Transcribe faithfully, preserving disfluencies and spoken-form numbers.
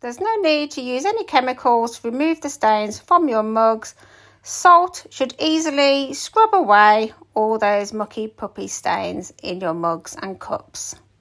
There's no need to use any chemicals to remove the stains from your mugs. Salt should easily scrub away all those mucky puppy stains in your mugs and cups.